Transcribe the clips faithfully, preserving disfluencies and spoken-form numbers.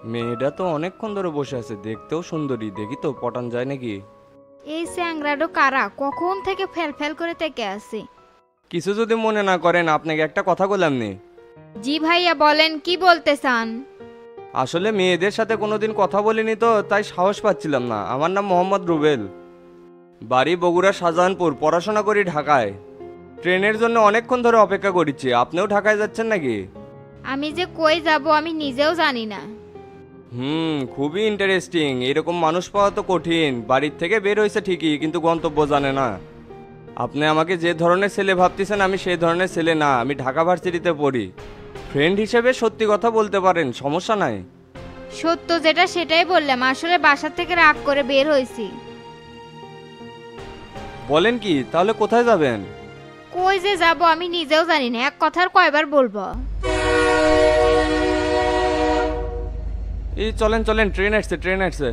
মেয়েটা তো অনেকক্ষণ ধরে বসে আছে, দেখতেও সুন্দরী, দেখি তো পটান যায় নাকি। এই স্যাংরাডো কারা কখন থেকে ফেল ফেল করে থেকে আছে। কিছু যদি মনে না করেন আপনাকে একটা কথা বললাম নি। জি ভাইয়া বলেন, কি বলতে চান? আসলে মেয়েদের সাথে কোনোদিন কথা বলিনি তো তাই সাহস পাচ্ছিলাম না। আমার নাম মোহাম্মদ রুবেল, বাড়ি বগুড়া শাহজাহানপুর, পড়াশোনা করি ঢাকায়। ট্রেনের জন্য অনেকক্ষণ ধরে অপেক্ষা করছি। আপনিও ঢাকায় যাচ্ছেন নাকি? আমি যে কই যাব আমি নিজেও জানি না। হুম, খুবই ইন্টারেস্টিং। এরকম মানুষ পাওয়া তো কঠিন। বাড়ির থেকে বের হয়েছে ঠিকই, কিন্তু গন্তব্য জানে না। আপনি আমাকে যে ধরনের ছেলে ভাবতেছেন আমি সেই ধরনের ছেলে না। আমি ঢাকা ভার্সিটিতে পড়ি। ফ্রেন্ড হিসেবে সত্যি কথা বলতে পারেন, সমস্যা নাই। সত্য যেটা সেটাই বললাম, আসলে বাসা থেকে রাগ করে বের হয়েছি। বলেন কি, তাহলে কোথায় যাবেন? কই যে যাব আমি নিজেও জানি না, এক কথার কয়বার বলবো। এই চলেন চলেন, ট্রেন আসছে ট্রেন আসছে।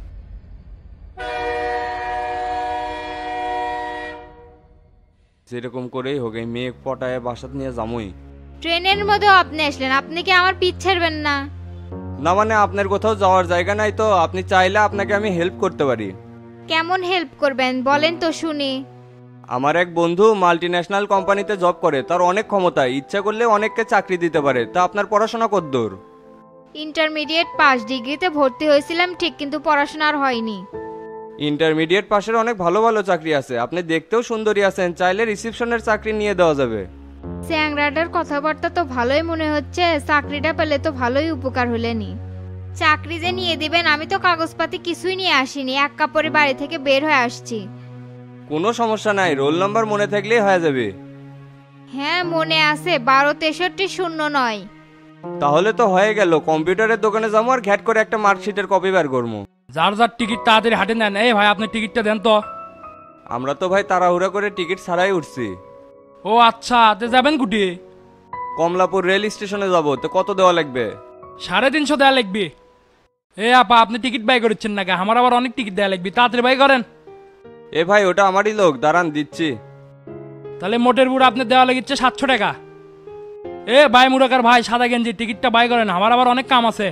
যেরকম করেই হোক এই মেয়ে পটায় বাসাত নিয়ে যামই। ট্রেনের মধ্যে আপনি আসলেন, আপনি কি আমার পিছ ছাড়বেন না? না মানে আপনার কোথাও যাওয়ার জায়গা নাই তো? আপনি চাইলে আপনাকে আমি হেল্প করতে পারি। কেমন হেল্প করবেন বলেন তো শুনি। আমার এক বন্ধু মাল্টি ন্যাশনাল কোম্পানিতে জব করে, তার অনেক ক্ষমতা, ইচ্ছা করলে অনেককে চাকরি দিতে পারে। তা আপনার পড়াশোনা কতদূর? ইন্টারমিডিয়েট পাস, ডিগ্রিতে ভর্তি হয়েছিলাম ঠিক, কিন্তু পড়াশোনা আর হয়নি। ইন্টারমিডিয়েট পাশের অনেক ভালো ভালো চাকরি আছে। আপনি দেখতেও সুন্দরী আছেন, চাইলে রিসেপশনের চাকরি নিয়ে দেওয়া যাবে। স্যাংরাডার কথাবার্তা তো ভালোই মনে হচ্ছে, চাকরিটা পেলে তো ভালোই উপকার হলেনি। চাকরি যে নিয়ে দিবেন, আমি তো কাগজপাতি কিছুই নিয়ে আসিনি, এক কাপড়ে বাড়ি থেকে বের হয়ে আসছি। কোনো সমস্যা নাই, রোল নাম্বার মনে থাকলেই হয়ে যাবে। হ্যাঁ মনে আছে, বারো তেষট্টি শূন্য নয়। তাহলে তো হয়ে গেল। কম্পিউটারের দোকানে যাবো আর ঘ্যাট করে একটা মার্কশিটের কপি বের করবো। যার যার টিকিট তাড়াতাড়ি হাটে নেন। এই ভাই আপনি টিকিটটা দেন তো। আমরা তো ভাই তাড়াহুড়া করে টিকিট ছাড়াই উঠছি। ও আচ্ছা, তে যাবেন কুটি? কমলাপুর রেল স্টেশনে যাবো। তো কত দেওয়া লাগবে? সাড়ে তিনশো দেওয়া লাগবে। এ আপা আপনি টিকিট বাই করেছেন নাকি? আমার আবার অনেক টিকিট দেওয়া লাগবে, তাড়াতাড়ি বাই করেন। এ ভাই ওটা আমারই লোক, দাঁড়ান দিচ্ছি। তাহলে মোটের বুড়ো আপনি দেওয়া লাগিচ্ছে সাতশো টাকা। এ ভাই মুরাকার ভাই, সাদা গেঞ্জি, টিকিটটা বাই করেন, আমার আবার অনেক কাম আছে।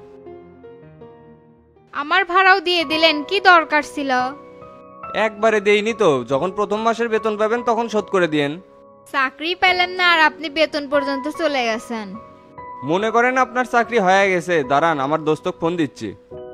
আমার ভাড়াও দিয়ে দিলেন, কি দরকার ছিল? একবারে দেইনি তো, যখন প্রথম মাসের বেতন পাবেন তখন শোধ করে দিয়েন। চাকরি পেলেন না আর আপনি বেতন পর্যন্ত চলে গেছেন। মনে করেন আপনার চাকরি হয়ে গেছে। দাঁড়ান আমার দোস্তক ফোন দিচ্ছি।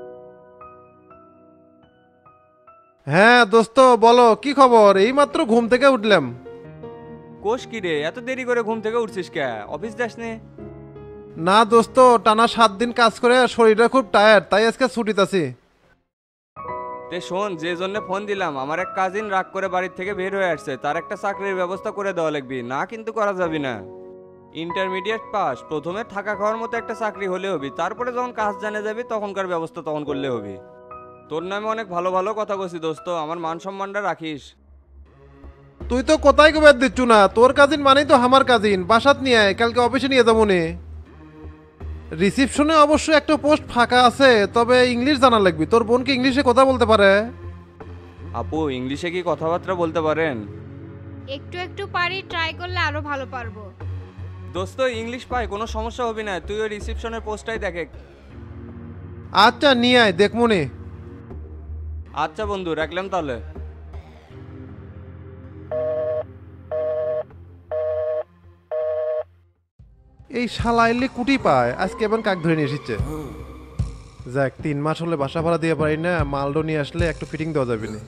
হ্যাঁ দোস্ত বলো, কি খবর? এইমাত্র ঘুম থেকে উঠলাম। কোষ কি রে, এত দেরি করে ঘুম থেকে উঠছিস কে? অফিস যাস নে? না দোস্ত, টানা সাত দিন কাজ করে শরীরটা খুব টায়ার্ড, তাই আজকে ছুটিতে আছি। তে শোন, যে জন্য ফোন দিলাম, আমার এক কাজিন রাগ করে বাড়ির থেকে বের হয়ে আসছে। তার একটা চাকরির ব্যবস্থা করে দেওয়া লাগবে, না কিন্তু করা যাবে না। ইন্টারমিডিয়েট পাস, প্রথমে থাকা খাওয়ার মতো একটা চাকরি হলে হবে, তারপরে যখন কাজ জানে যাবে তখনকার ব্যবস্থা তখন করলে হবে। তোর নামে অনেক ভালো ভালো কথা বলছি দোস্ত, আমার মান সম্মানটা রাখিস। তুই তো কোথায় গোবের দিচ্ছু না, তোর কাজিন মানেই তো আমার কাজিন। বাসাত নিয়ে আয়, কালকে অফিসে নিয়ে যাবো নে। রিসিপশনে অবশ্য একটা পোস্ট ফাঁকা আছে, তবে ইংলিশ জানা লাগবে। তোর বোন কি ইংলিশে কথা বলতে পারে? আপু ইংলিশে কি কথাবার্তা বলতে পারেন? একটু একটু পারি, ট্রাই করলে আরো ভালো পারবো। দোস্ত ইংলিশ পাই, কোনো সমস্যা হবে না। তুই ওই রিসিপশনের পোস্টটাই দেখে। আচ্ছা নিয়ে আয়, দেখবো নে। আচ্ছা বন্ধু, রাখলাম তাহলে। এই শালা এলে কুটি পায়, আজকে এবার কাক ধরে নিয়ে এসেছে। যাক, তিন মাস হলে বাসা ভাড়া দিয়ে পারি না, মালডো নিয়ে আসলে একটু ফিটিং দেওয়া যাবে না।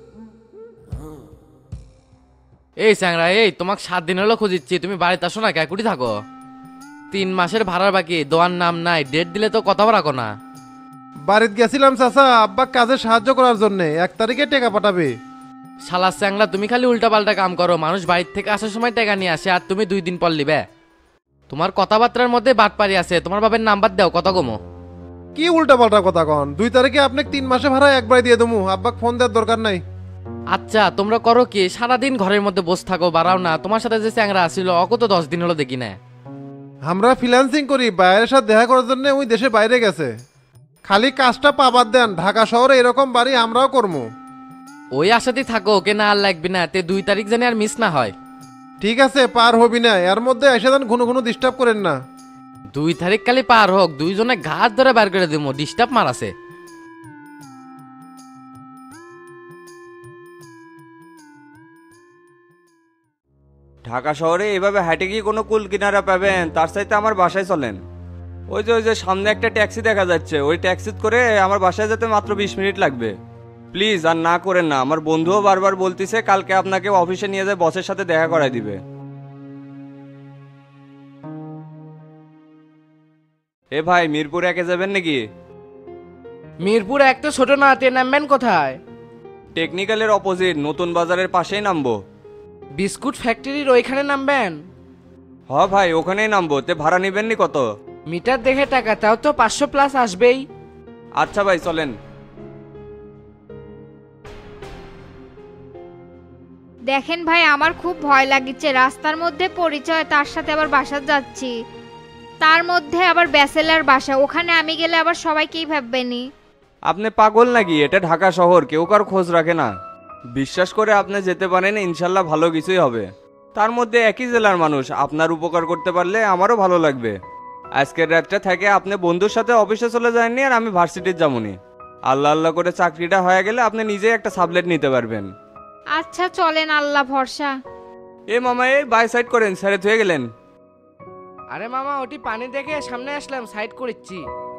এই স্যাংরা, এই তোমাকে সাত দিন হলো খুঁজিচ্ছি, তুমি বাড়িতে আসো না, ক্যাকুটি থাকো। তিন মাসের ভাড়ার বাকি, দেওয়ার নাম নাই, ডেট দিলে তো কথা রাখো না। বাড়িতে গেছিলাম চাচা, আব্বা কাজে সাহায্য করার জন্য, এক তারিখে টাকা পাঠাবে। শালা স্যাংরা, তুমি খালি উল্টা পাল্টা কাম করো। মানুষ বাড়ির থেকে আসার সময় টাকা নিয়ে আসে, আর তুমি দুই দিন পর লিবে। তোমার কথাবার্তার মধ্যে বাটপারি আছে। তোমার বাবার নাম্বার দাও, কত কমো। কি উল্টা পাল্টা কথা কন? দুই তারিখে আপনাকে তিন মাসে ভাড়া একবারে দিয়ে দেবো, আব্বাকে ফোন দেওয়ার দরকার নাই। আচ্ছা তোমরা করো কি? সারাদিন ঘরের মধ্যে বসে থাকো, বাড়াও না। তোমার সাথে যে স্যাংরা আসছিল অকো তো দশ দিন হলো দেখি না। আমরা ফ্রিল্যান্সিং করি, বাইরের সাথে দেখা করার জন্য ওই দেশে বাইরে গেছে। খালি কাজটা পাবার দেন, ঢাকা শহরে এরকম বাড়ি আমরাও করবো। ওই আশাতেই থাকো, ওকে না আর লাগবে না। তে দুই তারিখ জানি আর মিস না হয়। ঠিক আছে, পার হবি না। এর মধ্যে এসে দেন, ঘুনো ঘুনো ডিস্টার্ব করেন না। দুই তারিখ খালি পার হোক, দুইজনে ঘাট ধরে বার করে দিব, ডিস্টার্ব মারাছে। ঢাকা শহরে এভাবে হাঁটে গিয়ে কোনো কুল কিনারা পাবেন? তার চাইতে আমার বাসায় চলেন। ওই যে ওই যে সামনে একটা ট্যাক্সি দেখা যাচ্ছে, ওই ট্যাক্সি করে আমার বাসায় যেতে মাত্র বিশ মিনিট লাগবে। প্লিজ আর না করেন না, আমার বন্ধুও বারবার বলতিছে কালকে আপনাকে অফিসে নিয়ে যায় বসের সাথে দেখা করায় দিবে। এ ভাই, মিরপুর একে যাবেন নাকি? মিরপুর এক তো ছোট না, তে নামবেন কোথায়? টেকনিক্যালের অপোজিট নতুন বাজারের পাশেই নামবো। বিস্কুট ফ্যাক্টরির ওইখানে নামবেন? হ ভাই, ওখানেই নামবো। তে ভাড়া নিবেন নি কত? মিটার দেখে টাকা, তাও তো পাঁচশো প্লাস আসবেই। আচ্ছা ভাই, চলেন। দেখেন ভাই, আমার খুব ভয় লাগিচ্ছে। রাস্তার মধ্যে পরিচয়, তার সাথে আবার বাসা যাচ্ছি, তার মধ্যে আবার ব্যাচেলার বাসা। ওখানে আমি গেলে আবার সবাই কি ভাববেনি? আপনি পাগল নাকি? এটা ঢাকা শহর, কেউ কার খোঁজ রাখে না। বিশ্বাস করে আপনি যেতে পারেন, ইনশাল্লাহ ভালো কিছুই হবে। তার মধ্যে একই জেলার মানুষ, আপনার উপকার করতে পারলে আমারও ভালো লাগবে। আজকের রাতটা থেকে আপনি বন্ধুর সাথে অফিসে চলে যাননি, আর আমি ভার্সিটির যামুনি। আল্লাহ আল্লাহ করে চাকরিটা হয়ে গেলে আপনি নিজেই একটা সাবলেট নিতে পারবেন। আচ্ছা চলেন, আল্লাহ ভরসা। এ মামা, এই বাই সাইড করেন, স্যারে থুয়ে গেলেন। আরে মামা, ওটি পানি দেখে সামনে আসলাম, সাইড করেছি।